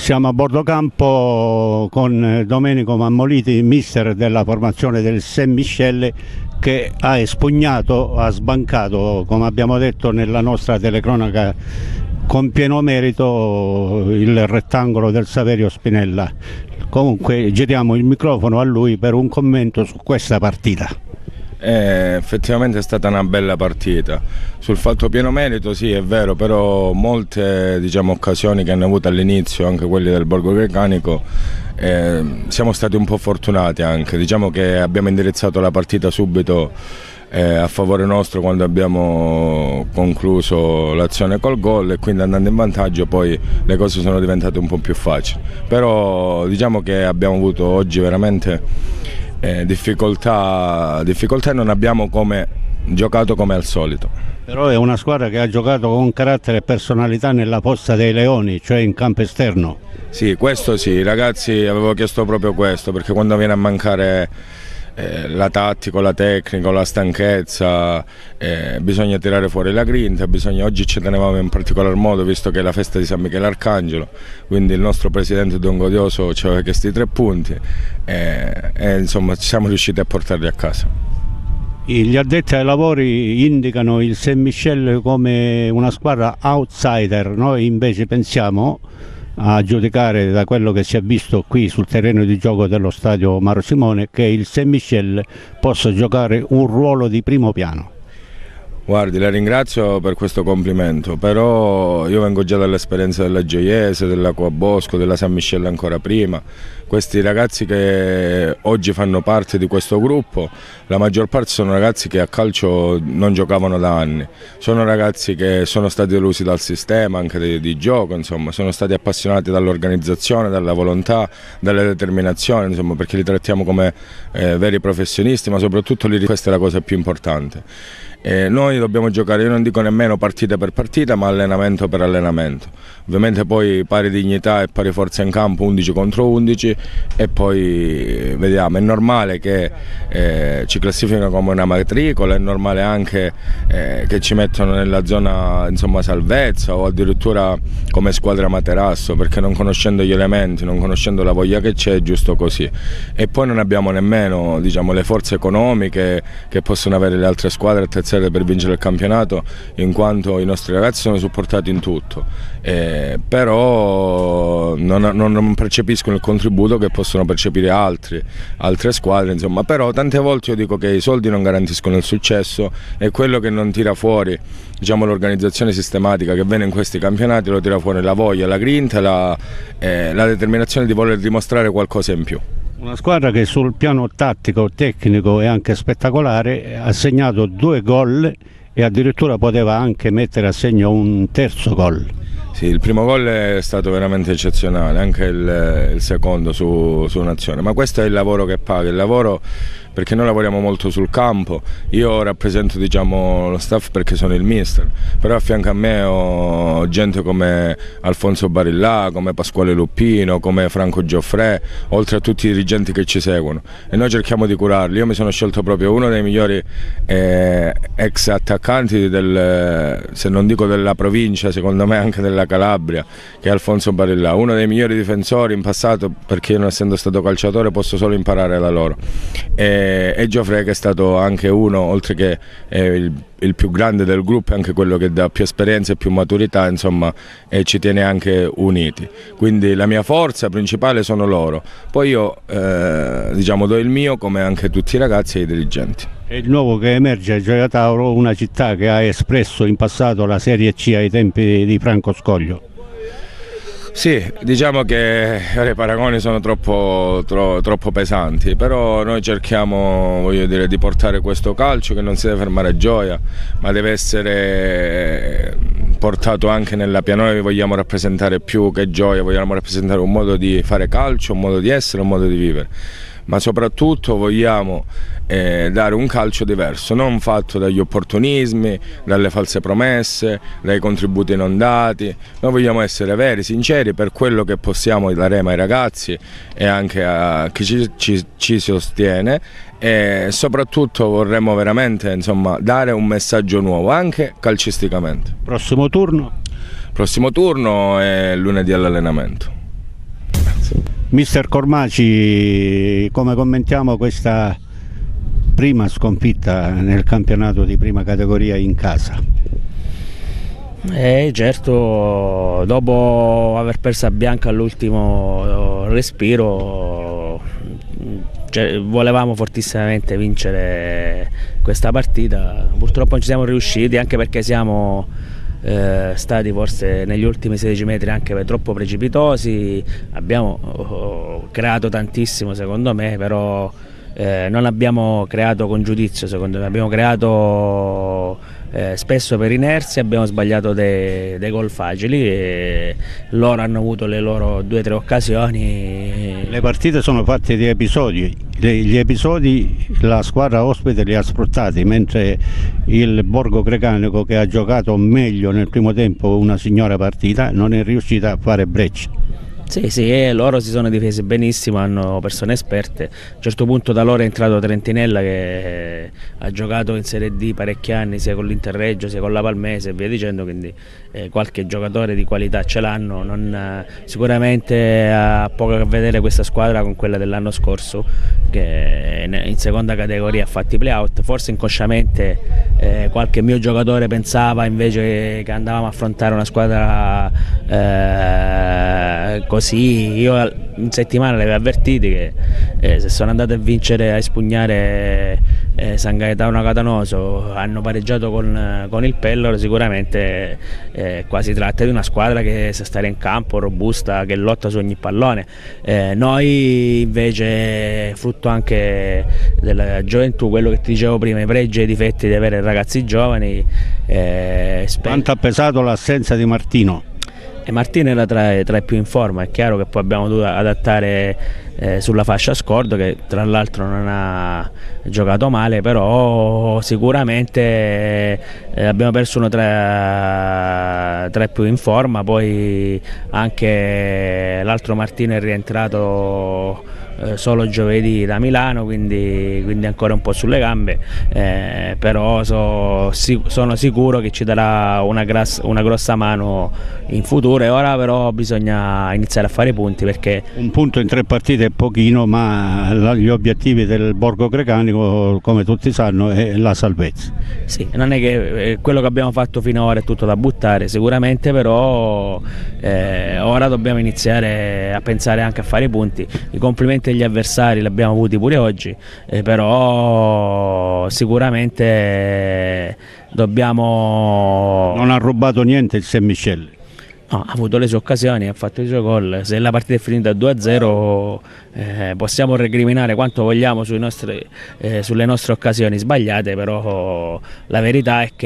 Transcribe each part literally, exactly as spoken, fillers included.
Siamo a bordo campo con Domenico Mammoliti, mister della formazione del Saint Michel, che ha espugnato, ha sbancato, come abbiamo detto nella nostra telecronaca, con pieno merito il rettangolo del Saverio Spinella. Comunque giriamo il microfono a lui per un commento su questa partita. Eh, effettivamente è stata una bella partita. Sul fatto pieno merito sì, è vero, però molte, diciamo, occasioni che hanno avuto all'inizio, anche quelli del Borgo Greccanico, eh, siamo stati un po' fortunati anche. Diciamo che abbiamo indirizzato la partita subito eh, a favore nostro quando abbiamo concluso l'azione col gol, e quindi andando in vantaggio poi le cose sono diventate un po' più facili. Però diciamo che abbiamo avuto oggi veramente Eh, difficoltà, difficoltà non abbiamo come, giocato come al solito. Però è una squadra che ha giocato con carattere e personalità nella Fossa dei Leoni, cioè in campo esterno. Sì, questo sì, ragazzi, avevo chiesto proprio questo, perché quando viene a mancare eh, la tattica, la tecnica, la stanchezza, eh, bisogna tirare fuori la grinta, bisogna, oggi ci tenevamo in particolar modo, visto che è la festa di San Michele Arcangelo, quindi il nostro presidente Don Godioso ci aveva chiesto i tre punti e, e insomma ci siamo riusciti a portarli a casa. Gli addetti ai lavori indicano il Saint Michel come una squadra outsider, noi invece pensiamo, a giudicare da quello che si è visto qui sul terreno di gioco dello stadio Maro Simone, che il Saint Michel possa giocare un ruolo di primo piano. Guardi, la ringrazio per questo complimento, però io vengo già dall'esperienza della Gioiese, dell'Acqua Bosco, della San Michele ancora prima. Questi ragazzi che oggi fanno parte di questo gruppo, la maggior parte sono ragazzi che a calcio non giocavano da anni, sono ragazzi che sono stati delusi dal sistema anche di, di gioco, insomma, sono stati appassionati dall'organizzazione, dalla volontà, dalla determinazione, insomma, perché li trattiamo come eh, veri professionisti, ma soprattutto li, questa è la cosa più importante. E noi dobbiamo giocare, io non dico nemmeno partita per partita, ma allenamento per allenamento. Ovviamente poi pari dignità e pari forza in campo, undici contro undici, e poi vediamo. È normale che eh, ci classificano come una matricola, è normale anche eh, che ci mettono nella zona, insomma, salvezza, o addirittura come squadra materasso, perché non conoscendo gli elementi, non conoscendo la voglia che c'è, è giusto così. E poi non abbiamo nemmeno, diciamo, le forze economiche che possono avere le altre squadre per vincere il campionato, in quanto i nostri ragazzi sono supportati in tutto, eh, però non, non, non percepiscono il contributo che possono percepire altri, altre squadre, insomma. Però tante volte io dico che i soldi non garantiscono il successo, e quello che non tira fuori, diciamo, l'organizzazione sistematica che viene in questi campionati, lo tira fuori la voglia, la grinta, la, eh, la determinazione di voler dimostrare qualcosa in più. Una squadra che sul piano tattico, tecnico e anche spettacolare ha segnato due gol e addirittura poteva anche mettere a segno un terzo gol. Sì, il primo gol è stato veramente eccezionale, anche il, il secondo su, su un'azione, ma questo è il lavoro che paga, il lavoro, perché noi lavoriamo molto sul campo. Io rappresento, diciamo, lo staff perché sono il mister, però a fianco a me ho gente come Alfonso Barillà, come Pasquale Luppino, come Franco Gioffrè, oltre a tutti i dirigenti che ci seguono, e noi cerchiamo di curarli. Io mi sono scelto proprio uno dei migliori eh, ex attaccanti del, se non dico della provincia, secondo me anche della Calabria, che è Alfonso Barillà, uno dei migliori difensori in passato, perché io, non essendo stato calciatore, posso solo imparare da loro. E e Gioffrè, che è stato anche uno, oltre che eh, il, il più grande del gruppo, è anche quello che dà più esperienza e più maturità, insomma, e ci tiene anche uniti. Quindi la mia forza principale sono loro, poi io eh, diciamo do il mio, come anche tutti i ragazzi e i dirigenti. È il nuovo che emerge a Gioia Tauro, una città che ha espresso in passato la Serie C ai tempi di Franco Scoglio. Sì, diciamo che i paragoni sono troppo, tro, troppo pesanti, però noi cerchiamo, voglio dire, di portare questo calcio che non si deve fermare a Gioia, ma deve essere portato anche nella pianura. Noi vogliamo rappresentare più che Gioia, vogliamo rappresentare un modo di fare calcio, un modo di essere, un modo di vivere, ma soprattutto vogliamo eh, dare un calcio diverso, non fatto dagli opportunismi, dalle false promesse, dai contributi non dati. Noi vogliamo essere veri, sinceri, per quello che possiamo daremo ai ragazzi e anche a chi ci, ci, ci sostiene, e soprattutto vorremmo veramente, insomma, dare un messaggio nuovo anche calcisticamente. Prossimo turno? Prossimo turno è lunedì all'allenamento. Mister Cormaci, come commentiamo questa prima sconfitta nel campionato di prima categoria in casa? Eh, certo, dopo aver perso a Bianca all'ultimo respiro, cioè, volevamo fortissimamente vincere questa partita. Purtroppo non ci siamo riusciti, anche perché siamo eh, stati forse negli ultimi sedici metri anche troppo precipitosi. Abbiamo oh, creato tantissimo secondo me, però eh, non abbiamo creato con giudizio, secondo me abbiamo creato Eh, spesso per inerzia, abbiamo sbagliato dei, dei gol facili e loro hanno avuto le loro due o tre occasioni. Le partite sono fatte di episodi, gli episodi la squadra ospite li ha sfruttati, mentre il Borgo Grecanico, che ha giocato meglio nel primo tempo una signora partita, non è riuscita a fare breccia. Sì, sì, e loro si sono difesi benissimo, hanno persone esperte. A un certo punto da loro è entrato Trentinella, che ha giocato in Serie D parecchi anni sia con l'Interreggio sia con la Palmese e via dicendo, quindi eh, qualche giocatore di qualità ce l'hanno. Non, eh, sicuramente ha poco a che vedere questa squadra con quella dell'anno scorso, che in seconda categoria ha fatto i play-out. Forse inconsciamente eh, qualche mio giocatore pensava invece che andavamo a affrontare una squadra eh, così. Io in settimana li avevo avvertiti che eh, se sono andati a vincere, a espugnare eh, San Gaetano Catanoso, hanno pareggiato con, con il Pelloro, sicuramente eh, qua si tratta di una squadra che sa stare in campo, robusta, che lotta su ogni pallone. Eh, noi invece, frutto anche della gioventù, quello che ti dicevo prima, i pregi e i difetti di avere ragazzi giovani. Eh, Quanto ha pesato l'assenza di Martino? E Martino era tra, tra i più in forma. È chiaro che poi abbiamo dovuto adattare eh, sulla fascia Scordo, che tra l'altro non ha giocato male, però sicuramente eh, abbiamo perso uno tra, tra i più in forma. Poi anche l'altro Martino è rientrato eh, solo giovedì da Milano, quindi, quindi ancora un po' sulle gambe, eh, però so, si, sono sicuro che ci darà una, gras, una grossa mano in futuro. E ora però bisogna iniziare a fare i punti, perché un punto in tre partite è pochino, ma gli obiettivi del Borgo Grecanico, come tutti sanno, è la salvezza. Sì, non è che quello che abbiamo fatto finora è tutto da buttare sicuramente, però eh, ora dobbiamo iniziare a pensare anche a fare i punti. I complimenti agli avversari li abbiamo avuti pure oggi, eh, però sicuramente dobbiamo... Non ha rubato niente il Saint Michel. No, ha avuto le sue occasioni, ha fatto i suoi gol. Se la partita è finita due a zero eh, possiamo recriminare quanto vogliamo sui nostri, eh, sulle nostre occasioni sbagliate, però la verità è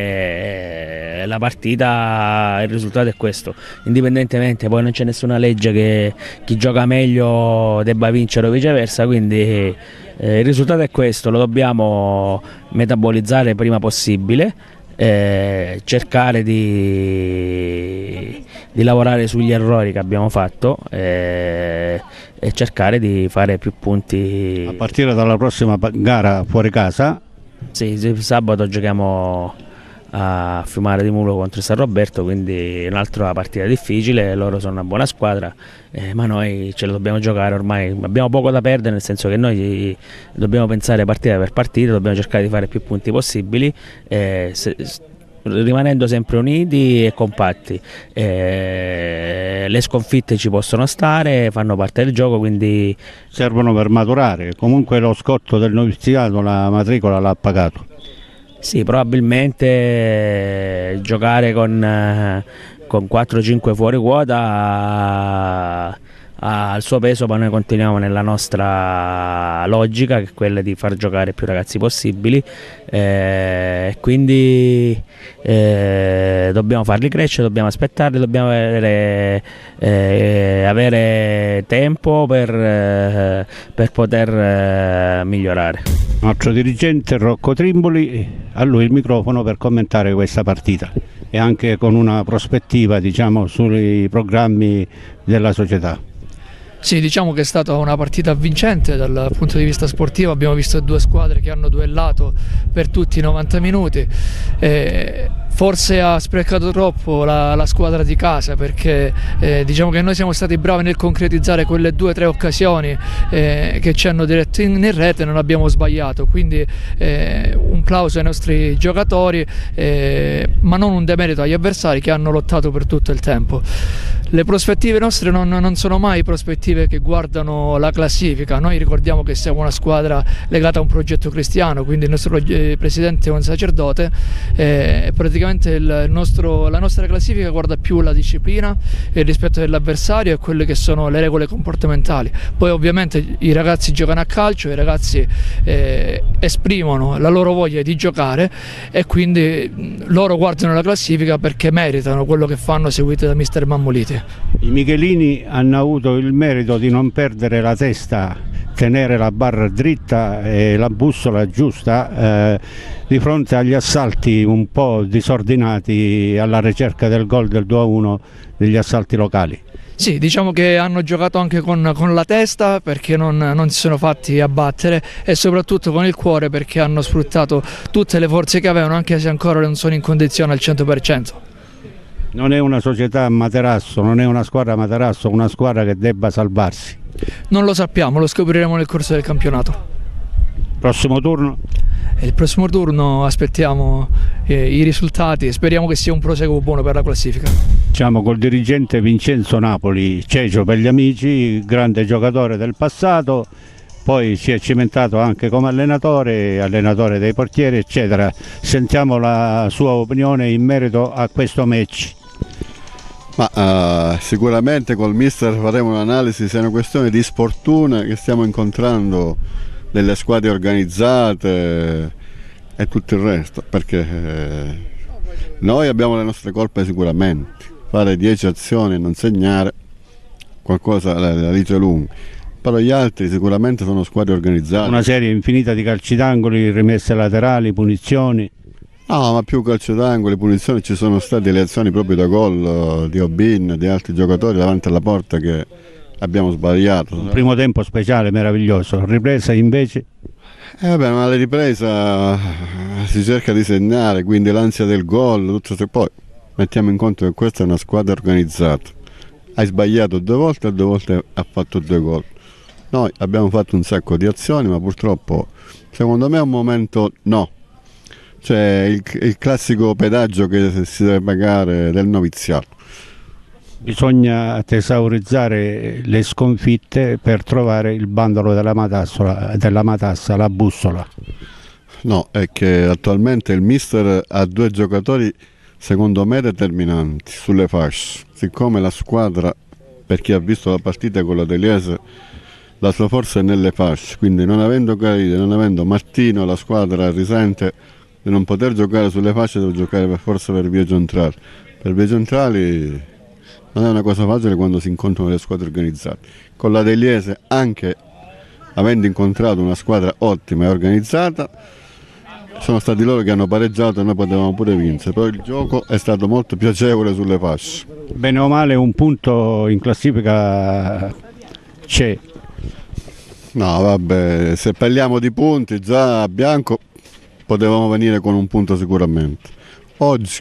che la partita, il risultato è questo. Indipendentemente, poi non c'è nessuna legge che chi gioca meglio debba vincere o viceversa, quindi eh, il risultato è questo, lo dobbiamo metabolizzare il prima possibile. Eh, cercare di, di lavorare sugli errori che abbiamo fatto eh, e cercare di fare più punti a partire dalla prossima gara fuori casa. Sì, sabato giochiamo a Fiumara di Mulo contro San Roberto, quindi un'altra partita difficile. Loro sono una buona squadra, eh, ma noi ce la dobbiamo giocare. Ormai abbiamo poco da perdere, nel senso che noi dobbiamo pensare partita per partita, dobbiamo cercare di fare più punti possibili, eh, se, rimanendo sempre uniti e compatti. Eh, le sconfitte ci possono stare, fanno parte del gioco, quindi servono per maturare. Comunque lo scotto del noviziato, la matricola l'ha pagato. Sì, probabilmente eh, giocare con, eh, con quattro cinque fuori quota ha, ha il suo peso, ma noi continuiamo nella nostra logica, che è quella di far giocare più ragazzi possibili, eh, quindi eh, dobbiamo farli crescere, dobbiamo aspettarli, dobbiamo avere, eh, avere tempo per, eh, per poter eh, migliorare. Il nostro dirigente Rocco Trimboli, a lui il microfono per commentare questa partita e anche con una prospettiva, diciamo, sui programmi della società. Sì, diciamo che è stata una partita vincente dal punto di vista sportivo, abbiamo visto due squadre che hanno duellato per tutti i novanta minuti, eh, forse ha sprecato troppo la, la squadra di casa, perché eh, diciamo che noi siamo stati bravi nel concretizzare quelle due o tre occasioni eh, che ci hanno diretto in, in rete e non abbiamo sbagliato, quindi eh, un plauso ai nostri giocatori, eh, ma non un demerito agli avversari che hanno lottato per tutto il tempo. Le prospettive nostre non, non sono mai prospettive che guardano la classifica, noi ricordiamo che siamo una squadra legata a un progetto cristiano, quindi il nostro eh, presidente è un sacerdote e eh, praticamente il nostro, la nostra classifica guarda più la disciplina, il rispetto dell'avversario e quelle che sono le regole comportamentali. Poi ovviamente i ragazzi giocano a calcio, i ragazzi eh, esprimono la loro voglia di giocare e quindi loro guardano la classifica perché meritano quello che fanno, seguiti da mister Mammoliti. I michelini hanno avuto il merito di non perdere la testa, tenere la barra dritta e la bussola giusta eh, di fronte agli assalti un po' disordinati alla ricerca del gol del due a uno degli assalti locali. Sì, diciamo che hanno giocato anche con, con la testa, perché non, non si sono fatti abbattere, e soprattutto con il cuore, perché hanno sfruttato tutte le forze che avevano, anche se ancora non sono in condizione al cento per cento. Non è una società Materasso, non è una squadra Materasso, una squadra che debba salvarsi. Non lo sappiamo, lo scopriremo nel corso del campionato. Prossimo turno? E il prossimo turno aspettiamo eh, i risultati e speriamo che sia un proseguo buono per la classifica. Diciamo col dirigente Vincenzo Napoli, Cecio per gli amici, grande giocatore del passato, poi si è cimentato anche come allenatore, allenatore dei portieri eccetera. Sentiamo la sua opinione in merito a questo match. Ma uh, sicuramente col mister faremo un'analisi se è una questione di sfortuna che stiamo incontrando delle squadre organizzate e tutto il resto, perché eh, noi abbiamo le nostre colpe sicuramente, fare dieci azioni e non segnare qualcosa la, la dice lunga, però gli altri sicuramente sono squadre organizzate. Una serie infinita di calci d'angoli, rimesse laterali, punizioni. No, ma più calcio d'angoli, punizioni, ci sono state le azioni proprio da gol di Obin, di altri giocatori davanti alla porta che abbiamo sbagliato. Un primo tempo speciale, meraviglioso, ripresa invece? Eh vabbè, ma la ripresa si cerca di segnare, quindi l'ansia del gol, tutto se poi mettiamo in conto che questa è una squadra organizzata. Hai sbagliato due volte e due volte ha fatto due gol. Noi abbiamo fatto un sacco di azioni, ma purtroppo secondo me è un momento no. Cioè il, il classico pedaggio che si deve pagare del noviziato. Bisogna tesaurizzare le sconfitte per trovare il bandolo della Matassa, della Matassa, la bussola. No, è che attualmente il mister ha due giocatori secondo me determinanti sulle fasce. Siccome la squadra, per chi ha visto la partita con la Deliese, la sua forza è nelle fasce, quindi non avendo Caride, non avendo Martino, la squadra risente di non poter giocare sulle fasce, deve giocare per forza per vie centrali. Per vie centrali non è una cosa facile quando si incontrano le squadre organizzate. Con la Deliese, anche avendo incontrato una squadra ottima e organizzata, sono stati loro che hanno pareggiato e noi potevamo pure vincere, però il gioco è stato molto piacevole sulle fasce. Bene o male un punto in classifica c'è. No vabbè, se parliamo di punti già a bianco potevamo venire con un punto sicuramente. Oggi,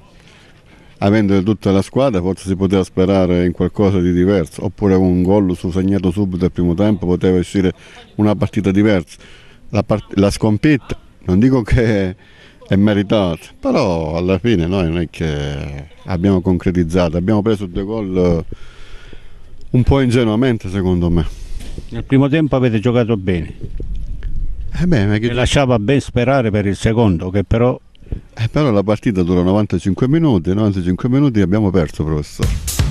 avendo tutta la squadra, forse si poteva sperare in qualcosa di diverso, oppure con un gol su segnato subito al primo tempo poteva uscire una partita diversa. La, part la sconfitta non dico che è meritata, però alla fine noi non è che abbiamo concretizzato, abbiamo preso due gol un po' ingenuamente secondo me. Nel primo tempo avete giocato bene, eh beh, ma che... e lasciava ben sperare per il secondo, che però... Eh, però la partita dura novantacinque minuti, novantacinque minuti abbiamo perso, professore.